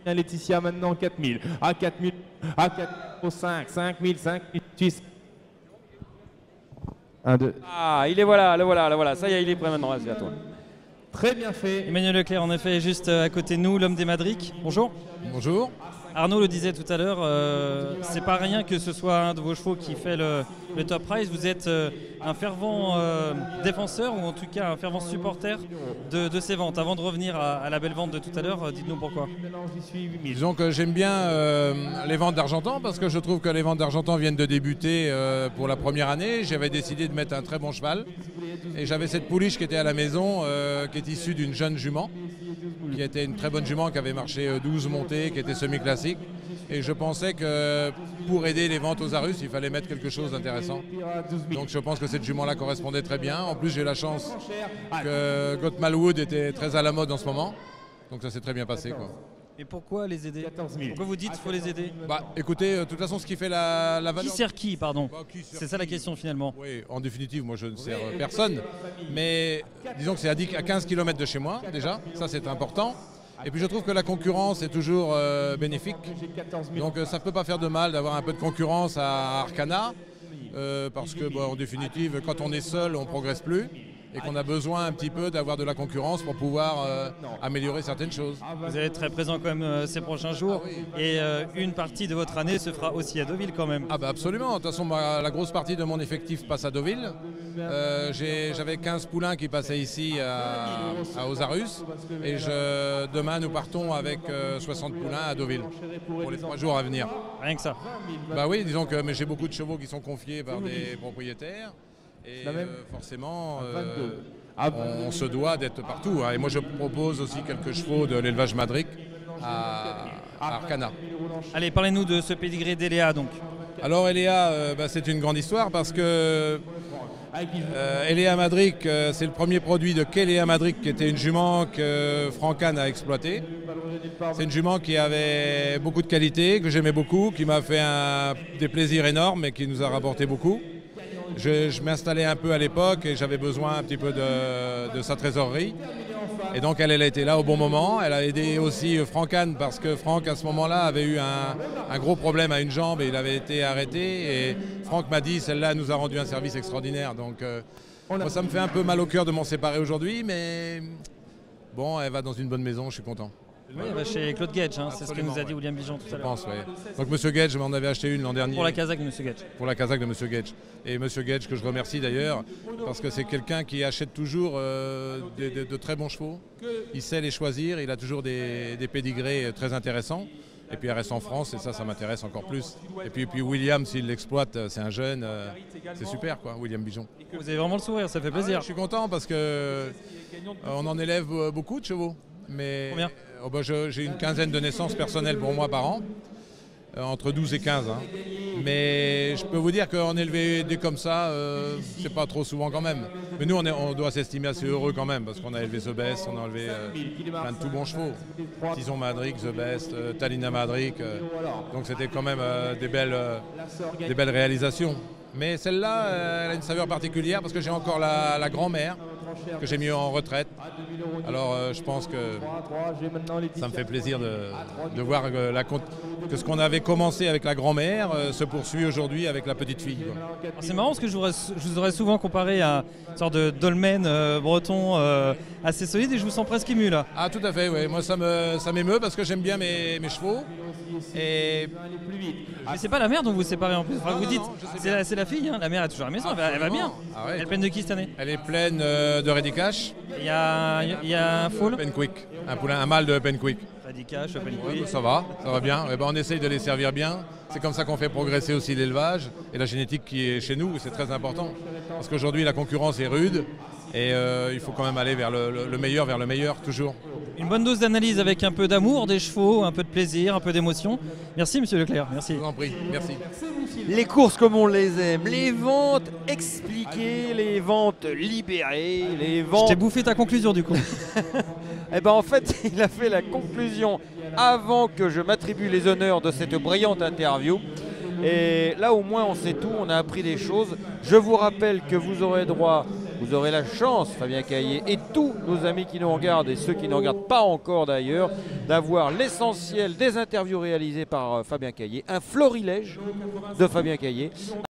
Laetitia maintenant 4000. À 4000, à 4005, 5000, 5006. 1, 2. Ah, il est voilà, le voilà, le voilà. Ça y est, il est prêt maintenant. Vas-y, à toi. Très bien fait. Emmanuel Leclerc, en effet, juste à côté de nous, l'homme des Madrics. Bonjour. Bonjour. Arnaud le disait tout à l'heure, c'est pas rien que ce soit un de vos chevaux qui fait le top prize. Vous êtes un fervent défenseur, ou en tout cas un fervent supporter de ces ventes. Avant de revenir à la belle vente de tout à l'heure, dites-nous pourquoi. Disons que j'aime bien les ventes d'Argentan, parce que je trouve que les ventes d'Argentan viennent de débuter pour la première année. J'avais décidé de mettre un très bon cheval. Et j'avais cette pouliche qui était à la maison, qui est issue d'une jeune jument, qui était une très bonne jument, qui avait marché 12 montées, qui était semi-classique. Et je pensais que pour aider les ventes aux Arus, il fallait mettre quelque chose d'intéressant. Donc je pense que cette jument-là correspondait très bien. En plus, j'ai la chance que Gottmalwood était très à la mode en ce moment. Donc ça s'est très bien passé, quoi. Et pourquoi les aider? Pourquoi vous dites qu'il faut les aider? Bah écoutez, de toute façon, ce qui fait la valeur... Qui sert qui, pardon? C'est ça la question finalement. Oui, en définitive, moi je ne sers personne. Mais disons que c'est à 15 km de chez moi, déjà. Ça, c'est important. Et puis je trouve que la concurrence est toujours bénéfique. Donc ça ne peut pas faire de mal d'avoir un peu de concurrence à Arcana. Parce que, en définitive, quand on est seul, on ne progresse plus. Et qu'on a besoin un petit peu d'avoir de la concurrence pour pouvoir améliorer certaines choses. Vous allez être très présent quand même ces prochains jours. Et une partie de votre année se fera aussi à Deauville quand même. Ah bah absolument. De toute façon, la grosse partie de mon effectif passe à Deauville. J'avais 15 poulains qui passaient ici à Osarus. Et demain, nous partons avec 60 poulains à Deauville pour les 3 jours à venir. Rien que ça. Bah oui, disons que j'ai beaucoup de chevaux qui sont confiés par des propriétaires. Et forcément, on se doit d'être partout. Et moi, je propose aussi quelques chevaux de l'élevage Madric à Arcana. Allez, parlez-nous de ce pédigré d'Eléa donc. Alors Eléa, c'est une grande histoire parce que Eléa Madric, c'est le premier produit de Kéléa Madric, qui était une jument que Francan a exploitée. C'est une jument qui avait beaucoup de qualités, que j'aimais beaucoup, qui m'a fait des plaisirs énormes et qui nous a rapporté beaucoup. Je m'installais un peu à l'époque et j'avais besoin un petit peu de sa trésorerie. Et donc elle a été là au bon moment. Elle a aidé aussi Francan parce que Franck à ce moment-là avait eu un gros problème à une jambe et il avait été arrêté. Et Franck m'a dit, celle-là nous a rendu un service extraordinaire. Donc moi, ça me fait un peu mal au cœur de m'en séparer aujourd'hui, mais bon, elle va dans une bonne maison, je suis content. Oui, elle va chez Claude Gage, c'est ce que nous a dit William Bijon tout à l'heure. Je pense, oui. Donc Monsieur Gage m'en avait acheté une l'an dernier. Pour la casaque de Monsieur Gage. Pour la casaque de Monsieur Gage. Et Monsieur Gage, que je remercie d'ailleurs, parce que c'est quelqu'un qui achète toujours de très bons chevaux. Il sait les choisir, il a toujours des pédigrés très intéressants. Et puis elle reste en France et ça m'intéresse encore plus. Et puis William, s'il l'exploite, c'est un jeune, c'est super quoi, William Bijon. Vous avez vraiment le sourire, ça fait plaisir. Je suis content parce que on en élève beaucoup de chevaux. Mais combien? J'ai une quinzaine de naissances personnelles pour moi par an, entre 12 et 15. Mais je peux vous dire qu'en élever des comme ça, c'est pas trop souvent quand même. Mais nous, on doit s'estimer assez heureux quand même, parce qu'on a élevé The Best, on a élevé plein de tout bons chevaux. Tison Madric, The Best, Talina Madric. Donc c'était quand même des belles réalisations. Mais celle-là, elle a une saveur particulière parce que j'ai encore la grand-mère que j'ai mis en retraite. Alors je pense que ça me fait plaisir de voir que ce qu'on avait commencé avec la grand-mère se poursuit aujourd'hui avec la petite fille. C'est marrant parce que je vous aurais souvent comparé à une sorte de dolmen breton assez solide et je vous sens presque ému là. Ah tout à fait, oui. Moi ça m'émeut parce que j'aime bien mes chevaux. Et... Mais c'est pas la mère dont vous vous séparez en plus. Enfin, vous dites, c'est la fille, la mère est toujours à la maison, elle va bien. Ah ouais. Elle est pleine de qui cette année? Elle est pleine de Ready Cash. Il y a un foal Penquick, un mâle de Penquick. Ready Cash, Penquick. Ouais, ça va bien. Et on essaye de les servir bien. C'est comme ça qu'on fait progresser aussi l'élevage et la génétique qui est chez nous, c'est très important. Parce qu'aujourd'hui la concurrence est rude et il faut quand même aller vers le meilleur toujours. Une bonne dose d'analyse avec un peu d'amour des chevaux, un peu de plaisir, un peu d'émotion. Merci Monsieur Leclerc, merci. Je vous en prie, merci. Les courses comme on les aime, les ventes expliquées, les ventes libérées, les ventes... Je t'ai bouffé ta conclusion du coup. Eh ben en fait, il a fait la conclusion avant que je m'attribue les honneurs de cette brillante interview. Et là au moins on sait tout, on a appris des choses. Je vous rappelle que vous aurez droit Vous aurez la chance, Fabien Caillé, et tous nos amis qui nous regardent, et ceux qui ne regardent pas encore d'ailleurs, d'avoir l'essentiel des interviews réalisées par Fabien Caillé, un florilège de Fabien Caillé.